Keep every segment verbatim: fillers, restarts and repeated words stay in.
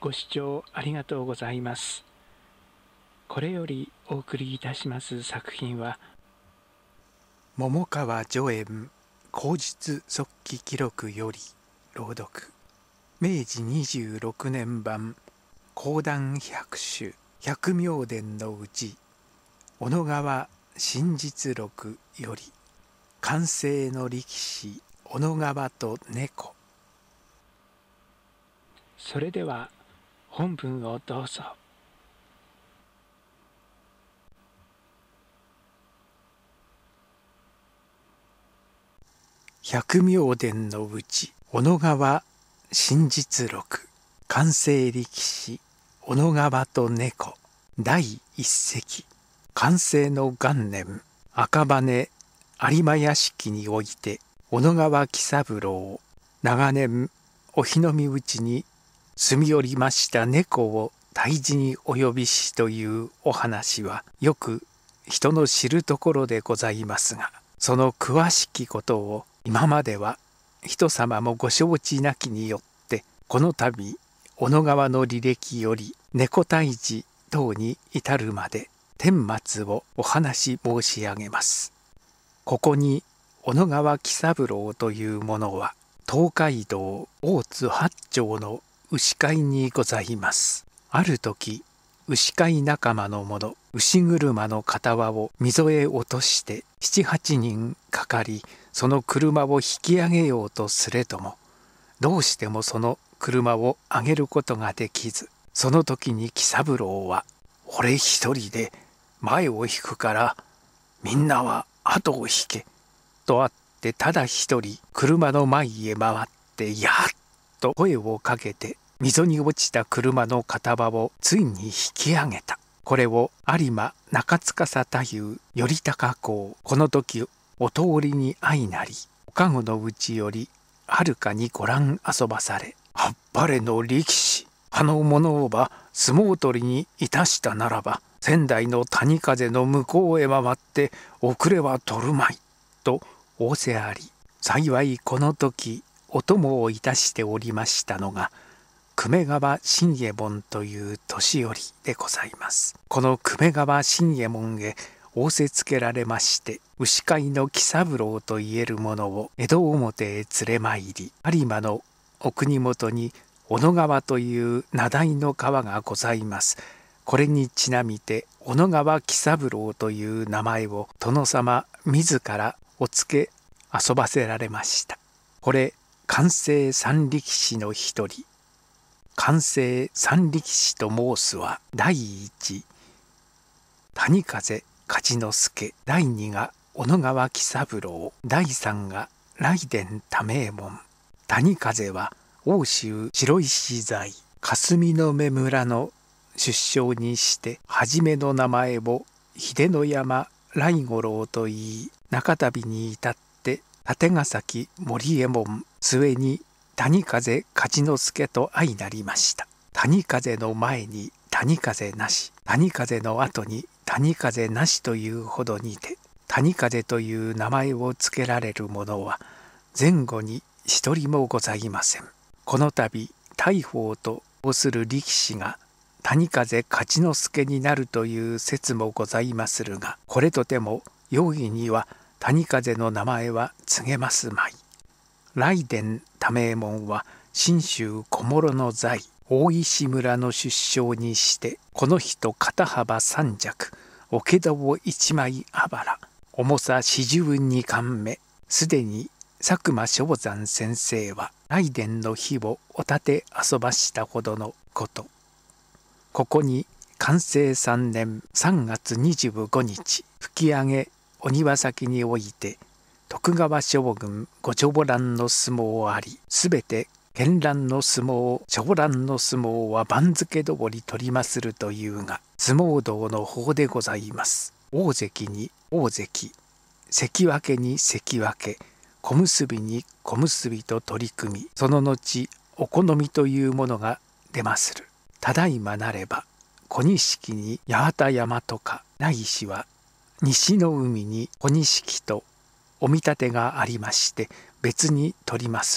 ご視聴ありがとうございます。これよりお送りいたします作品は、桃川助演口述速記記録より朗読、明治にじゅうろくねん版講談百首百名伝のうち、小野川真実録より、寛政の力士小野川と猫。それでは本文をどうぞ。百名伝のうち、小野川真実録、寛政力士小野川と猫だい一席。寛政の元年、赤羽有馬屋敷において、小野川喜三郎、長年お日の見内に住みおりました猫を退治にお呼びしというお話は、よく人の知るところでございますが、その詳しきことを今までは人様もご承知なきによって、この度小野川の履歴より猫退治等に至るまで顛末をお話し申し上げます。ここに小野川喜三郎というものは、東海道大津八丁の牛飼いにございます。ある時、牛飼い仲間の者牛車の片輪を溝へ落として七八人かかり、その車を引き上げようとすれども、どうしてもその車を上げることができず、その時に喜三郎は「俺一人で前を引くからみんなは後を引け」とあって、ただ一人車の前へ回ってやっと声をかけて、溝に落ちた車の片場をついに引き上げた。これを有馬中司太夫頼高公、この時お通りに相なり、おかごのうちよりはるかにご覧遊ばされ、あっぱれの力士、あの者をば相撲取りにいたしたならば、仙台の谷風の向こうへ回って遅れは取るまいと仰せあり、幸いこの時お供をいたしておりましたのが久米川信右衛門という年寄りでございます。この久米川信右衛門へ仰せつけられまして、牛飼いの喜三郎といえる者を江戸表へ連れ参り、有馬のお国元に小野川という名題の川がございます。これにちなみて小野川喜三郎という名前を殿様自らお付け遊ばせられました。これ寛政三力士の一人、寛政三力士と申すは、第一谷風勝之助、第二が小野川喜三郎、第三が雷電多名門。谷風は奥州白石在霞の目村の出生にして、初めの名前を秀の山来五郎といい、中旅に至って立ヶ崎森右衛門、末に谷風勝之助と相なりました。谷風の前に谷風なし、谷風の後に谷風なしというほどにて、谷風という名前を付けられる者は前後に一人もございません。この度大鵬と仰する力士が谷風勝之助になるという説もございまするが、これとても容易には谷風の名前は告げますまい。雷電多名門は信州小諸の在大石村の出生にして、この人肩幅三尺、桶戸一枚あばら、重さ四十二貫目、すでに佐久間正山先生は雷電の日をお立て遊ばしたほどのこと。ここに寛政三年三月二十五日、吹上げお庭先において、徳川将軍御長蘭の相撲あり、すべて絢爛の相撲、長蘭の相撲は番付通り取りまするというが、相撲道の法でございます。大関に大関、関脇に関脇、小結に小結と取り組み、その後お好みというものが出まする。ただいまなれば小錦に八幡山とか、ないしは西の海に小錦とお見立てがありまして、別に取りまする。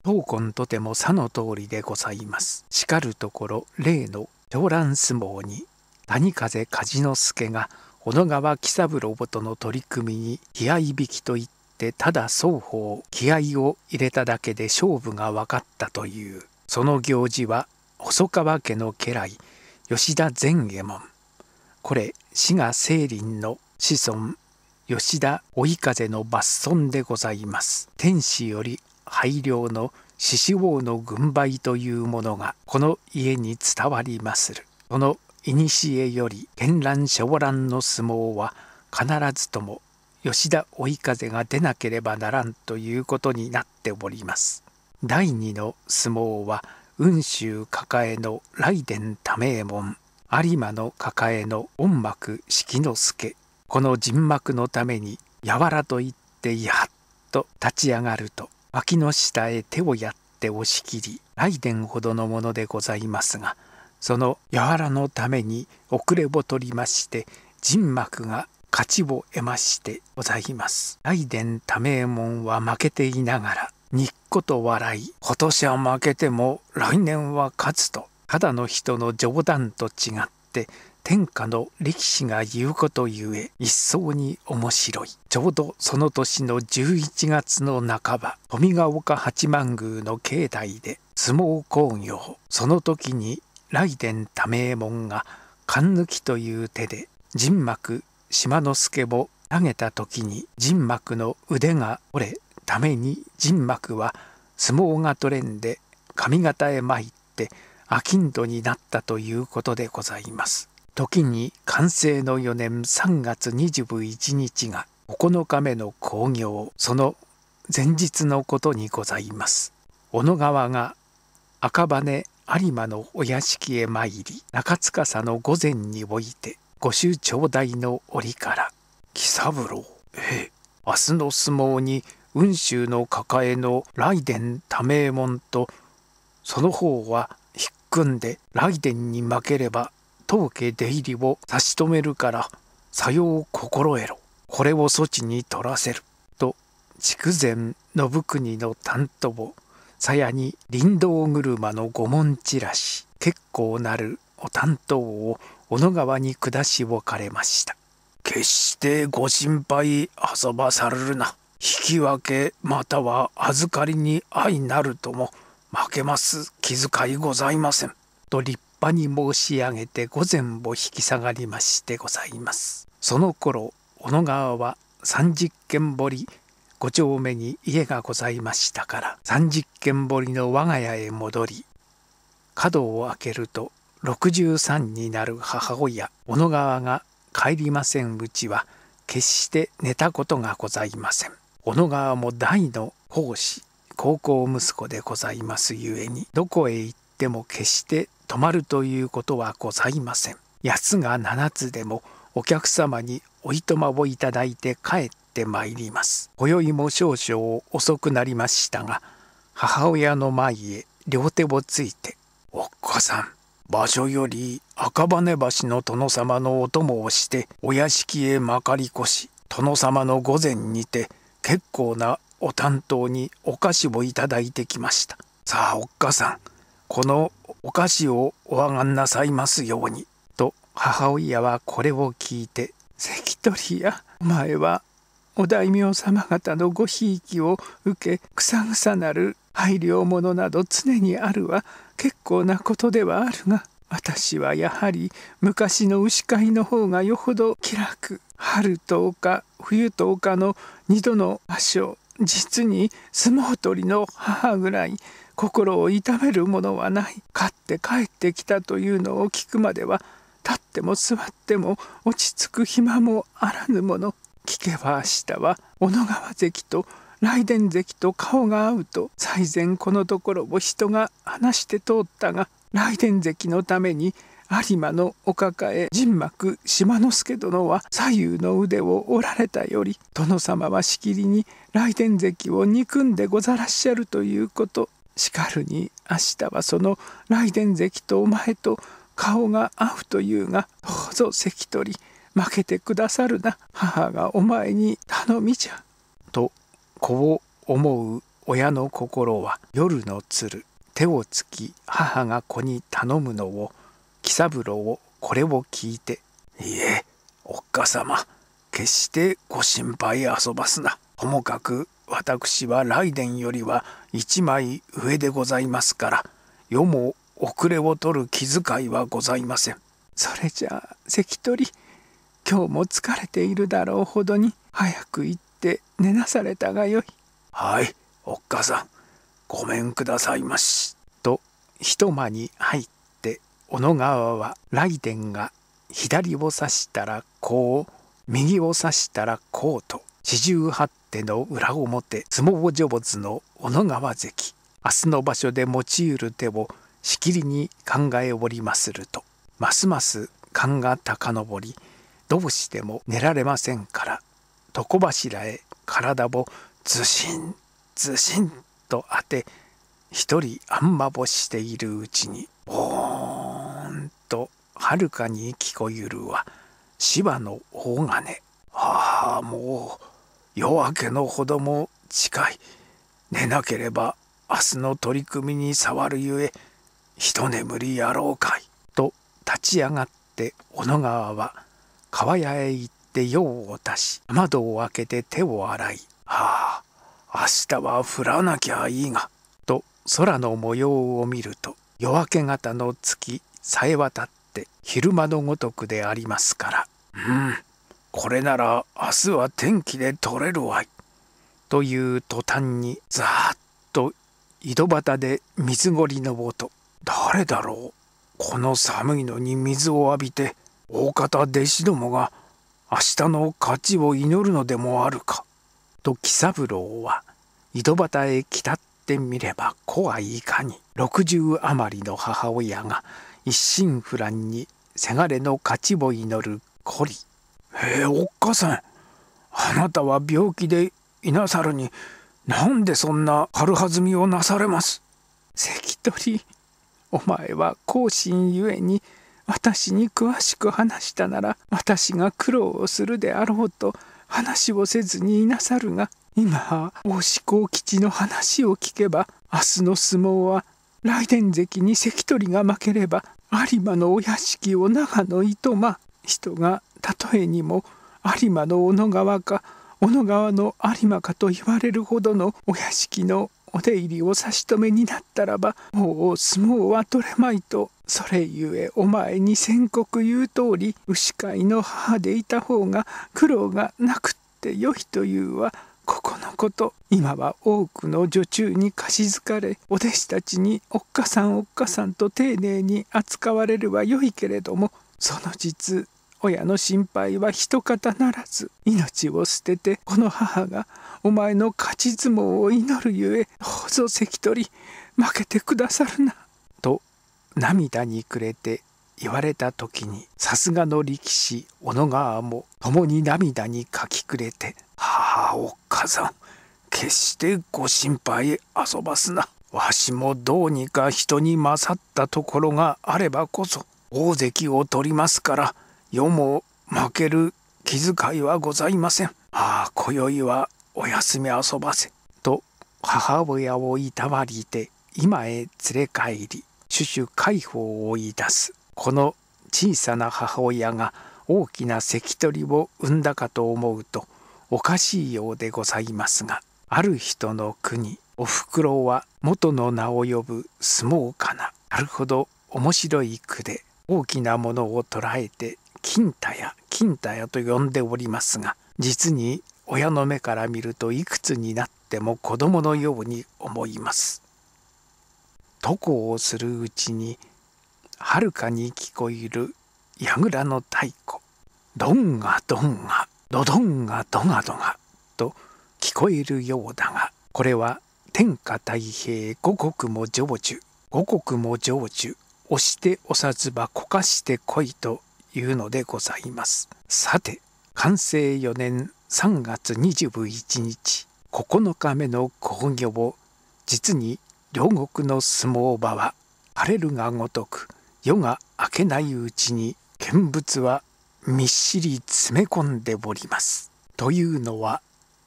当今とてもさの通りでございます。しかるところ例の上覧相撲に谷風梶之助が小野川喜三郎との取り組みに気合い引きといってただ双方気合いを入れただけで勝負が分かったという、その行事は細川家の家来吉田善右衛門、これ滋賀清林の子孫吉田追風の抜孫でございます。天子より拝領の獅子王の軍配というものがこの家に伝わりまする。その古より絢爛小乱の相撲は必ずとも吉田追風が出なければならんということになっております。第二の相撲は雲州抱えの雷電多名門、有馬の抱えの音幕式之助、この陣幕のためにやわらと言ってやっと立ち上がると脇の下へ手をやって押し切り、雷電ほどのものでございますが、そのやわらのために遅れを取りまして陣幕が勝ちを得ましてございます。雷電多名門は負けていながらにっこと笑い、今年は負けても来年は勝つと、ただの人の冗談と違って天下の力士が言うことゆえ一層に面白い。ちょうどその年のじゅういちがつの半ば、富ヶ丘八幡宮の境内で相撲興行、その時に雷電多名門が勘抜きという手で陣幕島之助を投げた時に陣幕の腕が折れために陣幕は相撲が取れんで上方へ参って商人になったということでございます。時に寛政のよねんさんがつにじゅういちにちがここのかめの興行、その前日のことにございます。小野川が赤羽有馬のお屋敷へ参り、中司の御前において御朱頂戴の折から「喜三郎、ええ、明日の相撲に雲州の抱えの雷電多名門とその方は引っ組んで雷電に負ければ当家出入りを差し止めるからさよう心得ろ、これを措置に取らせる」と筑前信国の担当さやに林道車の御門チラシ、結構なるお担当を小野川に下し置かれました。決してご心配遊ばされるな。引き分けまたは預かりに相なるとも負けます気遣いございません。と立派に申し上げて御前を引き下がりましてございます。その頃小野川は三十軒掘りご丁目に家がございましたから三十軒掘りの我が家へ戻り、角を開けるとろくじゅうさんになる母親小野川が帰りませんうちは決して寝たことがございません。小野川も大の奉仕孝行息子でございますゆえに、どこへ行っても決して泊まるということはございません。やつが七つでもお客様においとまをいただいて帰ってまいります。今宵も少々遅くなりましたが、母親の前へ両手をついて「おっかさん、場所より赤羽橋の殿様のお供をしてお屋敷へまかり越し、殿様の御前にて結構なお担当にお菓子をいただいてきました。さあおっかさん、このお菓子をおあがんなさいますように」と母親はこれを聞いて「関取やお前はお大名様方のごひいきを受けくさぐさなる配慮ものなど常にあるは結構なことではあるが、私はやはり昔の牛飼いの方がよほど気楽、春とか冬とかの二度の場所、実に相撲取りの母ぐらい心を痛めるものはない。勝って帰ってきたというのを聞くまでは立っても座っても落ち着く暇もあらぬもの。聞けば明日は小野川関と雷電関と顔が合うと最前このところを人が話して通ったが、雷電関のために有馬のお抱え陣幕島之助殿は左右の腕を折られたより、殿様はしきりに雷電関を憎んでござらっしゃるということ。しかるに明日はその雷電関とお前と顔が合うというが、どうぞ関取負けてくださるな。母がお前に頼みじゃ。とこう思う親の心は夜の鶴、手をつき母が子に頼むのを、喜三郎これを聞いて、いえ、おっかさま、決してご心配遊ばすな。ともかく私は雷電よりは一枚上でございますから、世も遅れを取る気遣いはございません。それじゃあ関取、今日も疲れているだろうほどに早く行って寝なされたがよい。はい、おっかさん、ごめんくださいまし。と一間に入って小野川は雷電が左を指したらこう、右を指したらこうと四十八手の裏表相撲上手の小野川関、明日の場所で用いる手をしきりに考えおりますると、ますます勘が高昇り、どうしても寝られませんから、床柱へ体をずしんずしんと当て、一人あんまぼしているうちに、ボーンとはるかに聞こえるは芝の大金。ああ、もう夜明けのほども近い。寝なければ明日の取り組みに障るゆえ、一眠りやろうかい。と立ち上がって小野川は川屋へ行って用を足し、窓を開けて手を洗い、はあ、明日は降らなきゃいいが、と空の模様を見ると、夜明け方の月さえ渡って昼間のごとくでありますから、うん、これなら明日は天気で取れるわい。という途端にざーっと井戸端で水ごりの音。誰だろう、この寒いのに水を浴びて大方弟子どもが明日の勝ちを祈るのでもあるか。と喜三郎は井戸端へ来たってみれば、子はいかに六十余りの母親が一心不乱にせがれの勝ちを祈るこり。へえ、おっかさん、あなたは病気でいなさるに、なんでそんな軽はずみをなされます。関取、お前は後進ゆえに私に詳しく話したなら、私が苦労をするであろうと話をせずにいなさるが、今大志幸吉の話を聞けば、明日の相撲は雷電関に関取が負ければ有馬のお屋敷を長野いとま、人がたとえにも有馬の小野川か小野川の有馬かと言われるほどのお屋敷のお出入りを差し止めになったらば、もう相撲は取れまいと、それゆえお前に宣告言う通り、牛飼いの母でいた方が苦労がなくってよいというはここのこと。今は多くの女中に貸し付かれ、お弟子たちにおっかさんおっかさんと丁寧に扱われるはよいけれども、その実親の心配は一方ならず、命を捨ててこの母がお前の勝ち相撲を祈るゆえ、どうぞ関取負けてくださるな。と涙に暮れて言われた時に、さすがの力士小野川も共に涙にかき暮れて、はあ、おっかさん、決してご心配遊ばすな。わしもどうにか人に勝ったところがあればこそ大関を取りますから、世も負ける気遣いはございません。ああ、今宵はお休み遊ばせ。と母親をいたわりて今へ連れ帰り、種々介抱を言い出す。この小さな母親が大きな関取を産んだかと思うとおかしいようでございますが、ある人の国、おふくろは元の名を呼ぶ相撲かな。なるほど面白い句で、大きなものを捉えて金太や金太やと呼んでおりますが、実に親の目から見るといくつになっても子供のように思います。床をするうちにはるかに聞こえる櫓の太鼓、どんがどんがどどんがどがどがと聞こえるようだが、これは天下太平五穀も成就、五穀も成就、押して押さずばこかしてこいというのでございます。さて、寛政よねんさんがつにじゅういちにちここのかめの興行、実に両国の相撲場は晴れるがごとく、夜が明けないうちに見物はみっしり詰め込んでおります。というのは、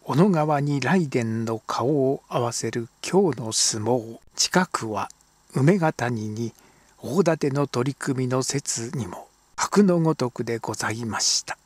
小野川に雷電の顔を合わせる今日の相撲。近くは梅ヶ谷に大館の取り組みの説にも白のごとくでございました。